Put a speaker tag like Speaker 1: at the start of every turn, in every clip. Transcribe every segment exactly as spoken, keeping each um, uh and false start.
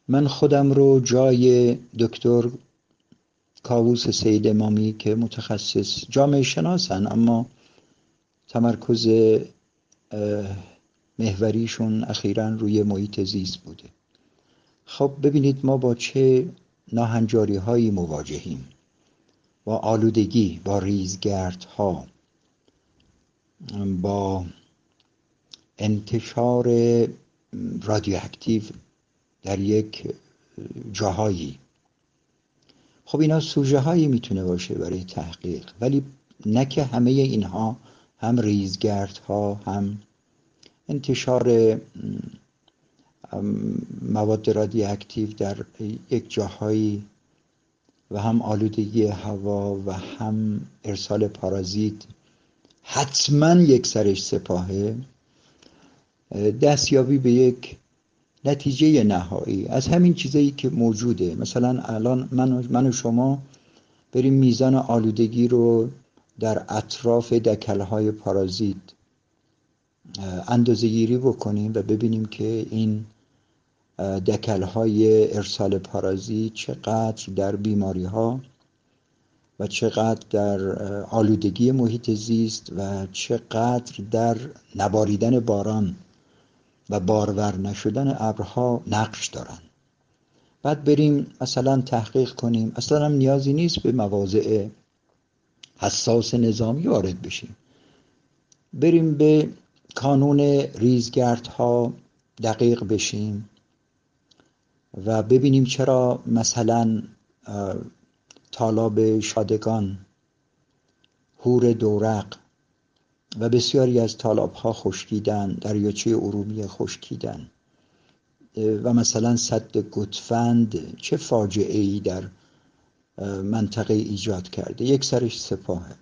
Speaker 1: من خودم رو جای دکتر کاووس سید امامی که متخصص جامعه شناسن اما تمرکز محوریشون اخیراً روی محیط زیست بوده. خب ببینید ما با چه ناهنجاری هایی مواجهیم، با آلودگی، با ریزگردها، با انتشار رادیواکتیو در یک جاهایی. خب اینا سوژه هایی میتونه باشه برای تحقیق، ولی نه که همه اینها، هم ریزگردها، هم انتشار مواد رادیواکتیو در یک جاهایی و هم آلودگی هوا و هم ارسال پارازیت حتما یک سرش سپاهه. دستیابی به یک نتیجه نهایی از همین چیزایی که موجوده، مثلا الان من, من و شما بریم میزان آلودگی رو در اطراف دکلهای پارازیت اندازه گیری بکنیم و ببینیم که این دکلهای ارسال پارازیت چقدر در بیماری ها و چقدر در آلودگی محیط زیست و چقدر در نباریدن باران و بارور نشدن ابرها نقش دارن. بعد بریم مثلا تحقیق کنیم، اصلا هم نیازی نیست به مواضع حساس نظامی وارد بشیم، بریم به کانون ریزگردها دقیق بشیم و ببینیم چرا مثلا تالاب شادگان، هور دورق و بسیاری از تالاب‌ها خشکیدن، دریاچه ارومیه خشکیدن و مثلا سد گوتفند چه فاجعه‌ای در منطقه ایجاد کرده، یک سرش سپاهه.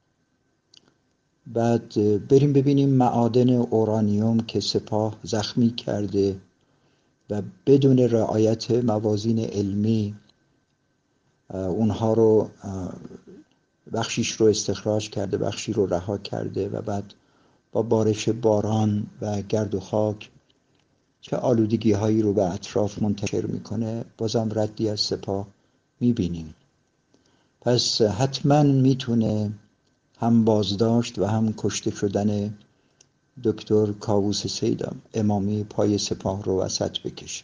Speaker 1: بعد بریم ببینیم معادن اورانیوم که سپاه زخمی کرده و بدون رعایت موازین علمی اونها رو بخشیش رو استخراج کرده، بخشی رو رها کرده و بعد با بارش باران و گرد و خاک چه آلودگی هایی رو به اطراف منتشر میکنه، بازم ردی از سپاه میبینیم. پس حتما میتونه هم بازداشت و هم کشته شدن دکتر کاووس سید امامی پای سپاه رو وسط بکشه.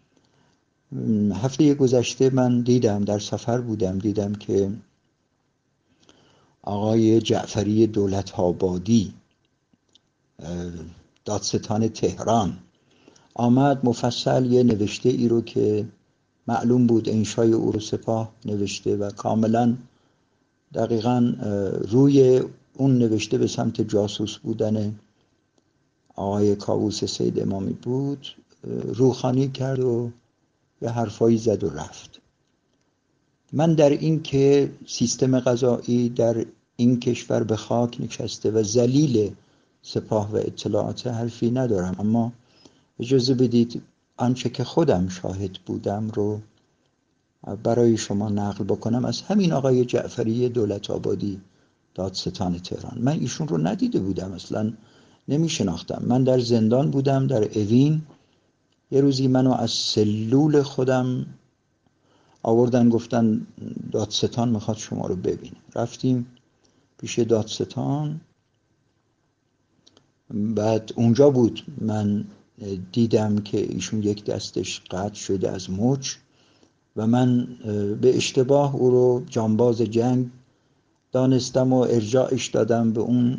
Speaker 1: هفته گذشته من دیدم، در سفر بودم، دیدم که آقای جعفری دولت‌آبادی دادستان تهران آمد مفصل یه نوشته ای رو که معلوم بود انشای او رو سپاه نوشته و کاملا دقیقاً روی اون نوشته به سمت جاسوس بودن آقای کاووس سید امامی بود، روخانی کرد و یه حرفایی زد و رفت. من در این که سیستم قضایی در این کشور به خاک نشسته و ذلیل سپاه و اطلاعات حرفی ندارم، اما اجازه بدید آنچه که خودم شاهد بودم رو برای شما نقل بکنم از همین آقای جعفری دولت‌آبادی دادستان تهران. من ایشون رو ندیده بودم، اصلا نمی شناختم. من در زندان بودم در اوین. یه روزی منو از سلول خودم آوردن گفتن دادستان میخواد شما رو ببینه. رفتیم پیش دادستان، بعد اونجا بود من دیدم که ایشون یک دستش قطع شده از مچ و من به اشتباه او رو جانباز جنگ دانستم و ارجاعش دادم به اون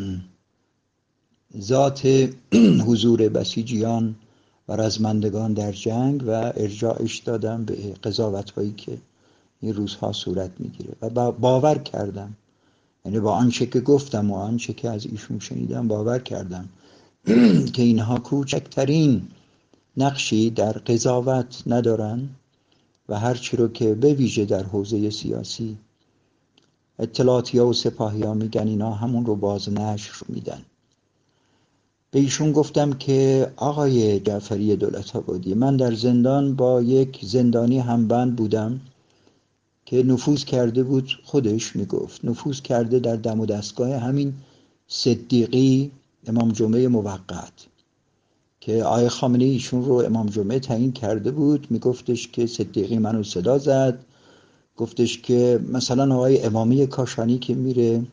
Speaker 1: ذات حضور بسیجیان و رزمندگان در جنگ و ارجاعش دادم به قضاوت هایی که این روزها صورت میگیره و باور کردم، یعنی با آنچه که گفتم و آنچه که از ایشون شنیدم باور کردم که اینها کوچکترین نقشی در قضاوت ندارن و هرچی رو که به ویژه در حوزه سیاسی اطلاعاتیا و سپاهیا میگن اینا همون رو باز نشر میدن. به ایشون گفتم که آقای جعفری دولت‌آبادی، من در زندان با یک زندانی همبند بودم که نفوذ کرده بود، خودش میگفت نفوذ کرده در دم و دستگاه همین صدیقی امام جمعه موقت که آقای خامنه‌ای ایشون رو امام جمعه تعیین کرده بود. میگفتش که صدیقی منو صدا زد، گفتش که مثلا آقای امامی کاشانی که میره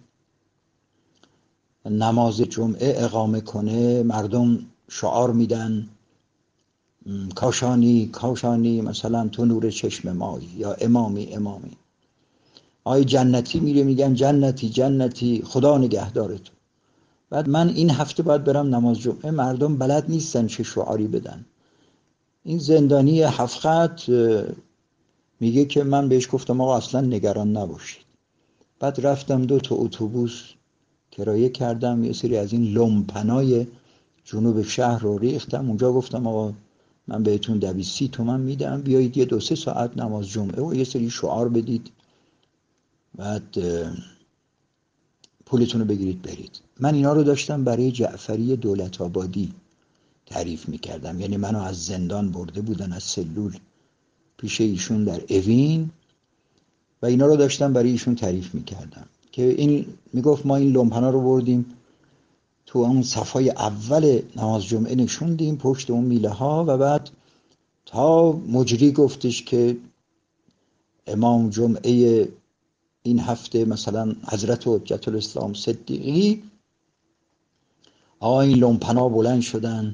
Speaker 1: نماز جمعه اقامه کنه، مردم شعار میدن کاشانی کاشانی، مثلا تو نور چشم مایی، یا امامی امامی. آقای جنتی میره میگن جنتی جنتی، خدا نگهدار تو. بعد من این هفته باید برم نماز جمعه، مردم بلد نیستن چه شعاری بدن. این زندانی هفت خط میگه که من بهش گفتم آقا اصلا نگران نباشید. بعد رفتم دو تا اتوبوس کرایه کردم، یه سری از این لومپنای جنوب شهر رو ریختم اونجا، گفتم آقا من بهتون دویست سی تومن میدم، بیایید یه دو سه ساعت نماز جمعه و یه سری شعار بدید، بعد پولتون رو بگیرید برید. من اینا رو داشتم برای جعفری دولت آبادی تعریف میکردم. یعنی منو از زندان برده بودن، از سلول، پیش ایشون در اوین، و اینا رو داشتم برای ایشون تعریف میکردم که این میگفت ما این لومپنا رو بردیم تو اون صفای اول نماز جمعه نشوندیم پشت اون میله ها، و بعد تا مجری گفتش که امام جمعه این هفته مثلا حضرت حجت الاسلام صدیقی، آقا این لومپنا بلند شدن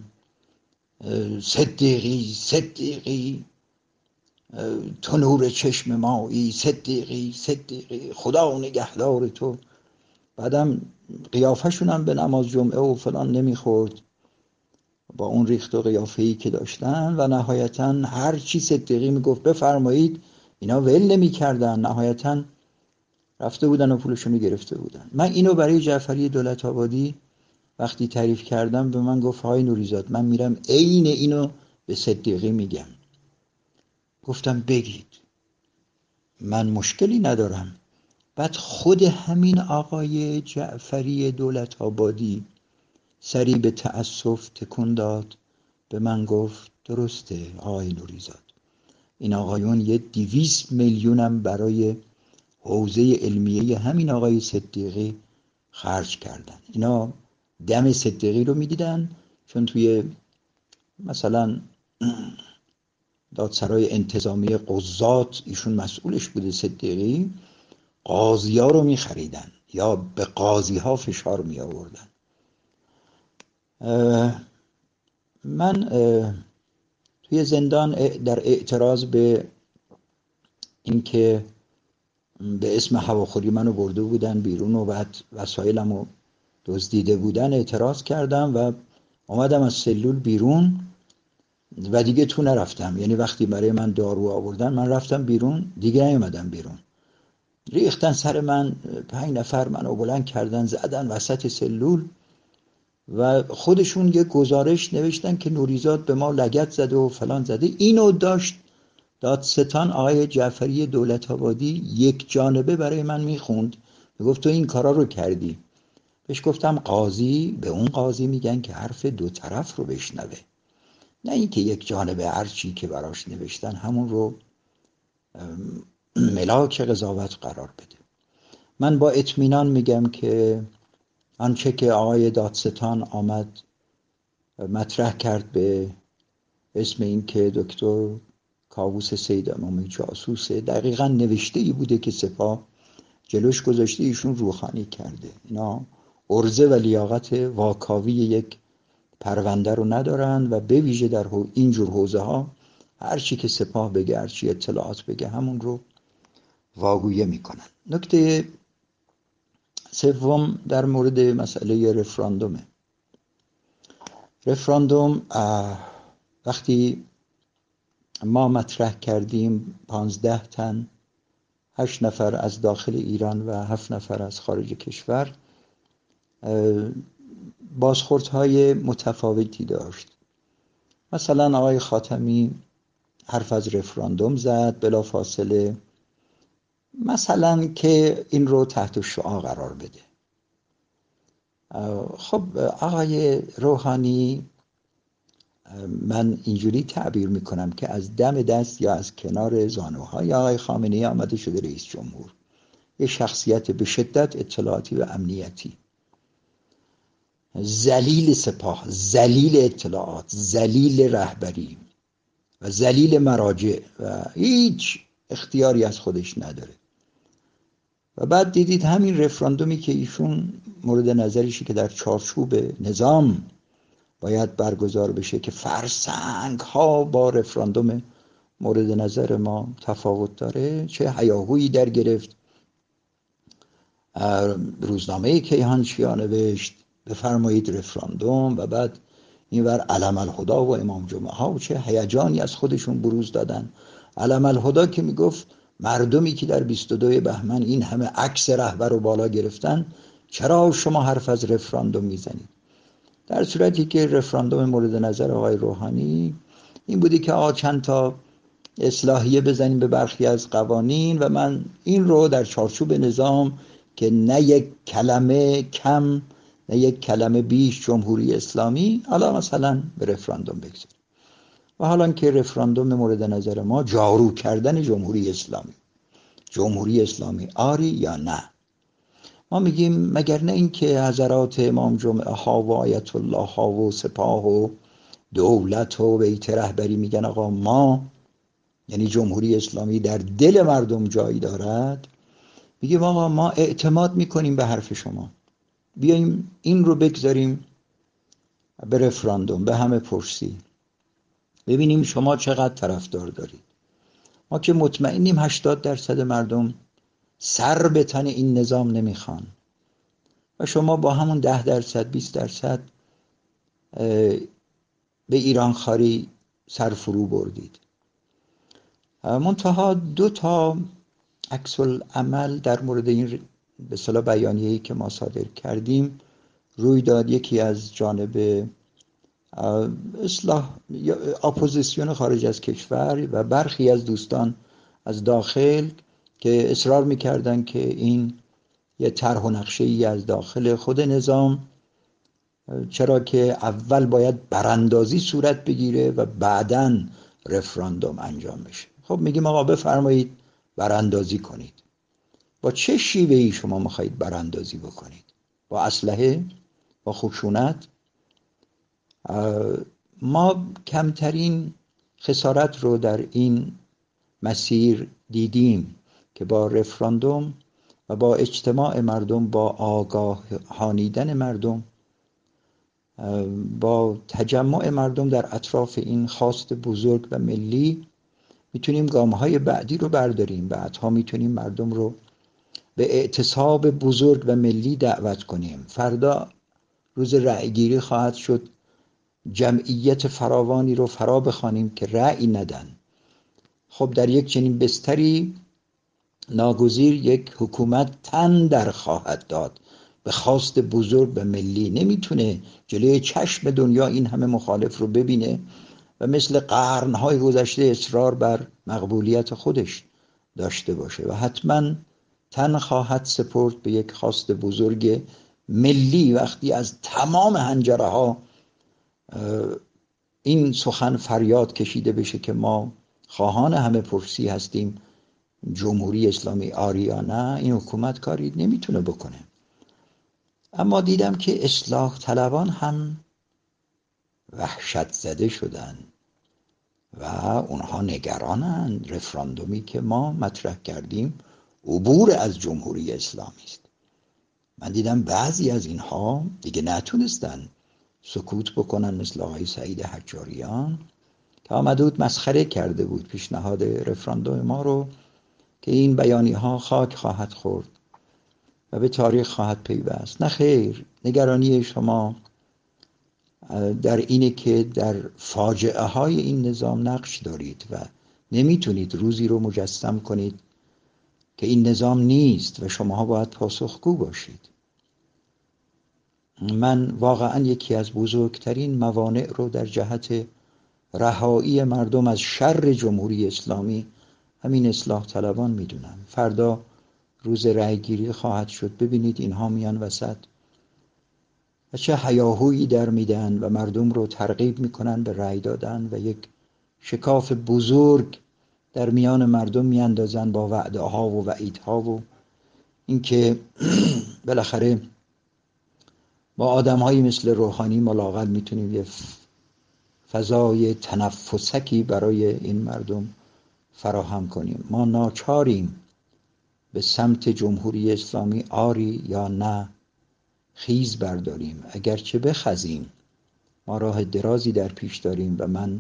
Speaker 1: صدیقی صدیقی تو نور چشم مایی، صدیقی صدیقی خدا نگهدار تو. بعدم قیافشون هم به نماز جمعه و فلان نمیخورد با اون ریخت و قیافه‌ای که داشتن، و نهایتا هر چی صدیقی میگفت بفرمایید اینا ول نمی‌کردن، نهایتا رفته بودن و پولشون گرفته بودن. من اینو برای جعفری دولت آبادی وقتی تعریف کردم به من گفت های نوریزاد من میرم عین اینو به صدیقی میگم. گفتم بگید من مشکلی ندارم. بعد خود همین آقای جعفری دولت آبادی سری به تأسف تکون داد، به من گفت درسته آقای نوریزاد، این آقایون یه دویست میلیونم برای حوزه علمیه همین آقای صدیقی خرج کردن. اینا دم صدیقی رو میدیدن، چون توی مثلا دادسرای انتظامی قضات ایشون مسئولش بوده صدیقی، قاضی ها رو میخریدن یا به قاضی ها فشار می آوردن. من توی زندان در اعتراض به اینکه به اسم هواخوری منو برده بودن بیرون و بعد وسایلمو دزدیده بودن اعتراض کردم و آمدم از سلول بیرون و دیگه تو نرفتم. یعنی وقتی برای من دارو آوردن من رفتم بیرون، دیگه نیومدم بیرون. ریختن سر من، پنج نفر منو بلند کردن زدن وسط سلول و خودشون یه گزارش نوشتن که نوریزاد به ما لگد زده و فلان زده. اینو داشت دادستان آقای جعفری دولت آبادی یک جانبه برای من میخوند، میگفت تو این کارا رو کردی. بهش گفتم قاضی به اون قاضی میگن که حرف دو طرف رو بشنوه، نه اینکه یک جانبه هر چی که براش نوشتن همون رو ملاک قضاوت قرار بده. من با اطمینان میگم که آنچه که آقای دادستان آمد مطرح کرد به اسم این که دکتر کاووس سید امامی جاسوسه، دقیقا نوشته ای بوده که سپاه جلوش گذاشته، ایشون روخانی کرده. اینا عرضه و لیاقت واکاوی یک پرونده رو ندارن و به ویژه در اینجور حوزه ها هر چی که سپاه بگه، هر چی اطلاعات بگه همون رو واگویه میکنن. نکته سوم در مورد مسئله رفراندومه. رفراندوم وقتی ما مطرح کردیم پانزده تن، هشت نفر از داخل ایران و هفت نفر از خارج کشور، بازخوردهای متفاوتی داشت. مثلا آقای خاتمی حرف از رفراندوم زد بلا فاصله، مثلا که این رو تحت شعاع قرار بده. خب آقای روحانی، من اینجوری تعبیر میکنم که از دم دست یا از کنار زانوهای آقای خامنه‌ای آمده شده رئیس جمهور، یه شخصیت به شدت اطلاعاتی و امنیتی. ذلیل سپاه، ذلیل اطلاعات، ذلیل رهبری و ذلیل مراجع و هیچ اختیاری از خودش نداره. و بعد دیدید همین رفراندومی که ایشون مورد نظرشی که در چارچوب نظام باید برگزار بشه که فرسنگ ها با رفراندوم مورد نظر ما تفاوت داره، چه هیاهویی در گرفت. روزنامه کیهانشیا نوشت بفرمایید رفراندوم، و بعد اینور علم الهدی و امام جمعه ها و چه هیجانی از خودشون بروز دادن. علم الهدی که میگفت مردمی که در بیست و دو بهمن این همه عکس رهبر رو بالا گرفتن، چرا شما حرف از رفراندوم میزنید؟ در صورتی که رفراندوم مورد نظر آقای روحانی این بودی که آقا چند تا اصلاحیه بزنیم به برخی از قوانین و من این رو در چارچوب نظام که نه یک کلمه کم نه یک کلمه بیش جمهوری اسلامی، حالا مثلا به رفراندوم بگذاریم. و حالا که رفراندوم مورد نظر ما جارو کردن جمهوری اسلامی، جمهوری اسلامی آری یا نه؟ ما میگیم مگر نه این که حضرات امام جمعه ها و آیت الله ها و سپاه و دولت و بیت رهبری میگن آقا ما، یعنی جمهوری اسلامی، در دل مردم جایی دارد. میگیم آقا ما اعتماد میکنیم به حرف شما، بیاییم این رو بگذاریم به رفراندوم، به همه پرسی، ببینیم شما چقدر طرفدار دارید. ما که مطمئنیم هشتاد درصد مردم سر به تن این نظام نمیخوان و شما با همون ده درصد بیست درصد به ایران خاری سر فرو بردید. منتها دو تا عکس العمل در مورد این به اصطلاح بیانیه‌ای که ما صادر کردیم روی داد. یکی از جانب اصلاح اپوزیسیون خارج از کشور و برخی از دوستان از داخل که اصرار می‌کردن که این یه طرح و نقشه‌ای از داخل خود نظام، چرا که اول باید براندازی صورت بگیره و بعداً رفراندوم انجام بشه. خب میگیم آقا بفرمایید براندازی کنید. با چه شیوهی شما میخواهید براندازی بکنید؟ با اسلحه؟ با خشونت؟ ما کمترین خسارت رو در این مسیر دیدیم که با رفراندوم و با اجتماع مردم، با آگاهانیدن مردم، با تجمع مردم در اطراف این خواست بزرگ و ملی میتونیم گام‌های بعدی رو برداریم. بعدها میتونیم مردم رو به اعتصاب بزرگ و ملی دعوت کنیم. فردا روز رأیگیری خواهد شد، جمعیت فراوانی رو فرا بخوانیم که رأی ندن. خب در یک چنین بستری ناگزیر یک حکومت تن در خواهد داد به خواست بزرگ و ملی. نمیتونه جلوی چشم دنیا این همه مخالف رو ببینه و مثل قرنهای گذشته اصرار بر مقبولیت خودش داشته باشه و حتما تن خواهد سپرد به یک خواست بزرگ ملی. وقتی از تمام حنجره ها این سخن فریاد کشیده بشه که ما خواهان همه پرسی هستیم، جمهوری اسلامی آری یا نه، این حکومت کاری نمیتونه بکنه. اما دیدم که اصلاح طلبان هم وحشت زده شدن و اونها نگرانند. رفراندومی که ما مطرح کردیم عبور از جمهوری اسلامی است. من دیدم بعضی از اینها دیگه نتونستن سکوت بکنن، مثل آقای سعید حجاریان که آمده بود مسخره کرده بود پیشنهاد رفراندوم ما رو که این بیانی ها خاک خواهد خورد و به تاریخ خواهد پیوست. نه خیر، نگرانی شما در اینه که در فاجعه های این نظام نقش دارید و نمیتونید روزی رو مجسم کنید که این نظام نیست و شما باید پاسخگو باشید. من واقعا یکی از بزرگترین موانع رو در جهت رهایی مردم از شر جمهوری اسلامی همین اصلاح طلبان میدونم. فردا روز رأی گیری خواهد شد، ببینید اینها میان وسط و چه هیاهویی در میدن و مردم رو ترغیب میکنن به رأی دادن و یک شکاف بزرگ در میان مردم میاندازن با وعده ها و وعید ها و اینکه بالاخره با آدم‌هایی مثل روحانی ملاقات میتونیم یه فضای تنفسکی برای این مردم فراهم کنیم. ما ناچاریم به سمت جمهوری اسلامی آری یا نه خیز برداریم، اگرچه بخزیم. ما راه درازی در پیش داریم و من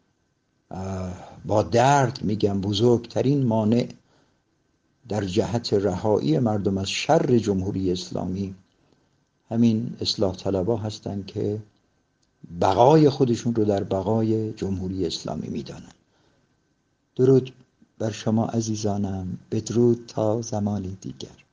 Speaker 1: با درد میگم بزرگترین مانع در جهت رهایی مردم از شر جمهوری اسلامی همین اصلاح طلبها هستند که بقای خودشون رو در بقای جمهوری اسلامی میدانن. درود بر شما عزیزانم، بدرود تا زمانی دیگر.